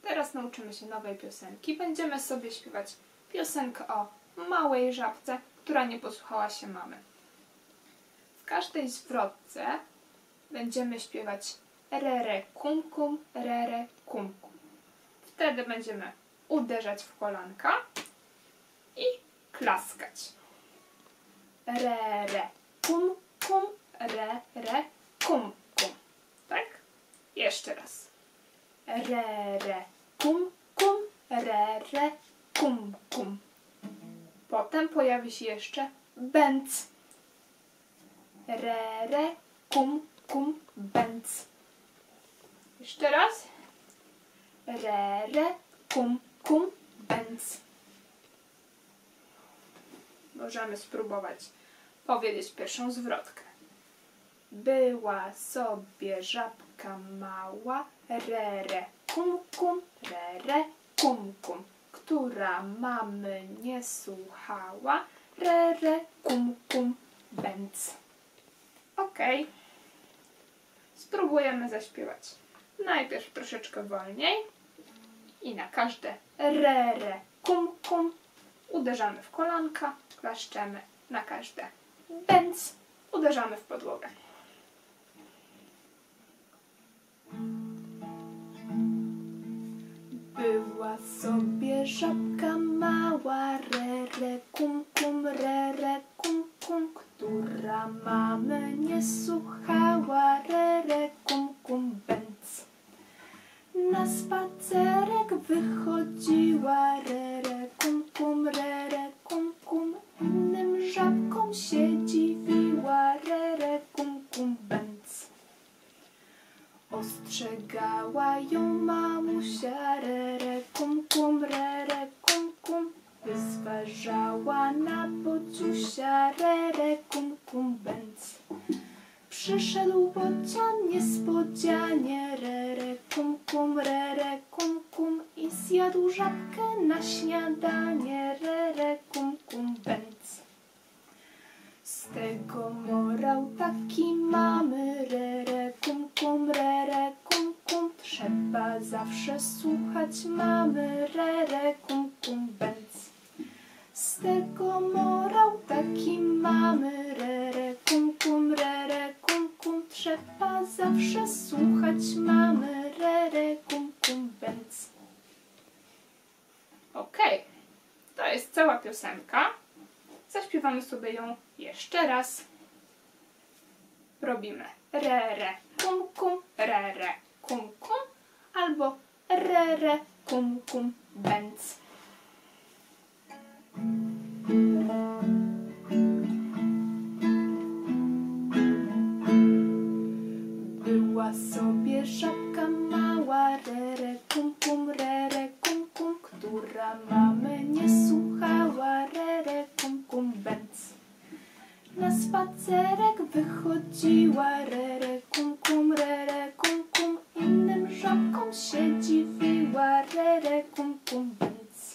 Teraz nauczymy się nowej piosenki. Będziemy sobie śpiewać piosenkę o małej żabce, która nie posłuchała się mamy. W każdej zwrotce będziemy śpiewać re kum kum, re kum kum. Wtedy będziemy uderzać w kolanka i klaskać. Re kum kum, re kum kum. Tak? Jeszcze raz. Re kum kum, re kum kum. Potem pojawi się jeszcze bęc. Re kum kum bęc. Jeszcze raz. Re kum kum bęc. Możemy spróbować powiedzieć pierwszą zwrotkę. Była sobie żabka mała, re kum kum, re kum kum, która mamy nie słuchała, re kum kum bęc. Ok. Spróbujemy zaśpiewać. Najpierw troszeczkę wolniej i na każde re kum kum uderzamy w kolanka, klaszczemy, na każde bęc uderzamy w podłogę. Była sobie żabka mała, re kum kum, re kum kum, która mamy nie słuchała, re kum kum bęc. Na spacerek wychodziła, re kum kum, re kum kum, innym żabkom się dziwiła, re kum kum bęc. Ostrzegała ją mamusia, re kum kum, re kum kum, wyzważała na bociusia, re kum kum bęc. Przyszedł bocian niespodzianie, re kum kum, re kum kum, i zjadł żabkę na śniadanie, re kum kum bęc. Z tego morał taki mamy, re kum kum, re kum kum, trzeba zawsze słuchać mamy, re kum kum bęc. Z tego morał taki mamy, re kum kum, re kum kum, trzeba zawsze słuchać mamy, re kum kum bęc. Ok, to jest cała piosenka. Zaśpiewamy sobie ją jeszcze raz. Robimy re kum kum, re kum kum, albo re kum kum bęc. Była sobie żabka mała, re kum kum, re kum kum, która mamy nie słuchała, re kum kum bęc. Na spacerek wychodziła, re kum kum, re kum kum, innym żabkom się dziwiła, re kum kum bęc.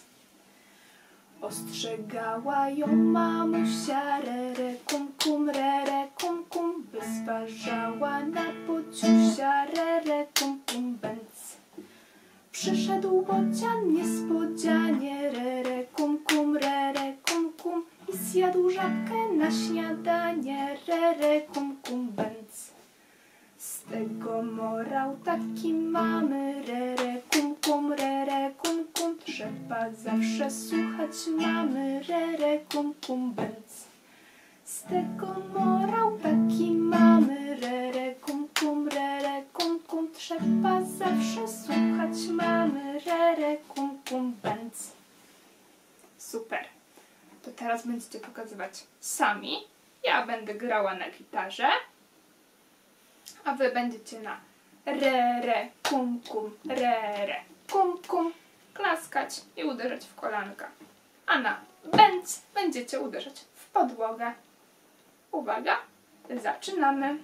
Ostrzegała ją mamusia, re kum kum, re kum kum, wyzważała na bociusia, re kum kum bęc. Przyszedł bocian niespodzianie, re kum kum, re kum kum, i zjadł żabkę na śniadanie, re kum kum bęc. Z tego morał taki mamy, re kum kum, re kum kum, trzeba zawsze słuchać mamy, re kum kum bęc. Z tego morał taki mamy, re kum kum, re kum kum, trzeba zawsze słuchać mamy, re kum kum bęc. Super. To teraz będziecie pokazywać sami. Ja będę grała na gitarze, a wy będziecie na re kum kum, re kum kum klaskać i uderzać w kolanka. A na bęc będziecie uderzać w podłogę. Uwaga, zaczynamy.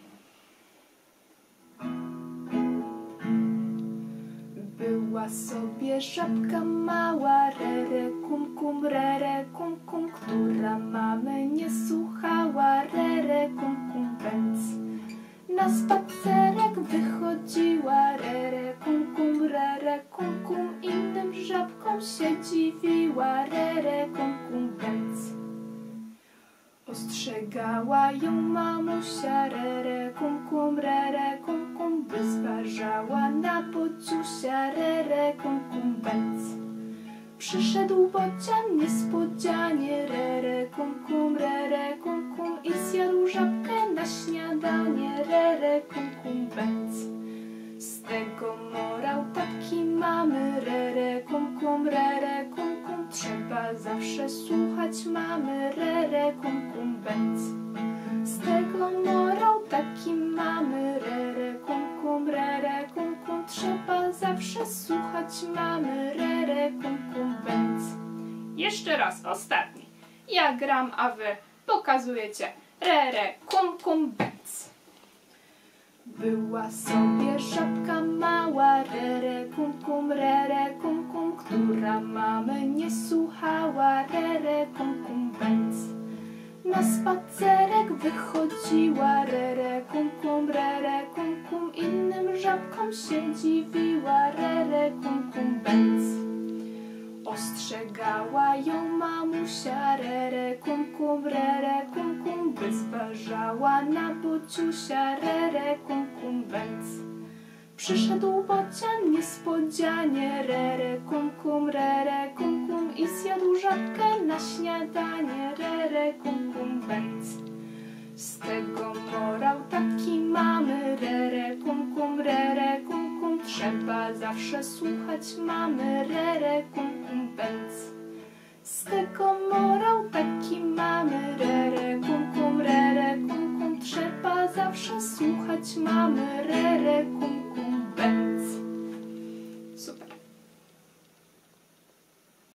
Była sobie żabka mała, re kum kum, re kum kum, która mamy nie słuchała, re kum kum bęc. Na spacerek wychodziła, rere kum kum, innym żabkom się dziwiła, rere kum bęc. Ostrzegała ją mamusia, rere kum, by zważała na Bociusia, rere kum bęc. Przyszedł bocian niespodzianie, rere kum i zjadł żabkę na śniadanie, rere kum bęc. Z tego morał taki mamy, rere kum, trzeba zawsze słuchać mamy, rere kum bęc. Z tego morał taki mamy, rere kum, trzeba zawsze słuchać mamy, rere kum bęc. Jeszcze raz, ostatni. Ja gram, a wy pokazujecie rere kum bęc. Była sobie żabka mała, rere kum, która mamy nie słuchała, rere kum bęc. Na spacerek wychodziła, rere kum, innym żabkom się dziwiła, rere kum bęc. Ostrzegała ją mamusia, rere kum, by zważała na Bociusia, rere kum bęc. Przyszedł bocian niespodzianie, rere kum, i zjadł żabkę na śniadanie, rere kum bęc. Z tego morał taki mamy, rere kum, trzeba zawsze słuchać mamy, rere kum bęc. Z tego morał taki mamy, rere kum, trzeba zawsze słuchać mamy, rere kum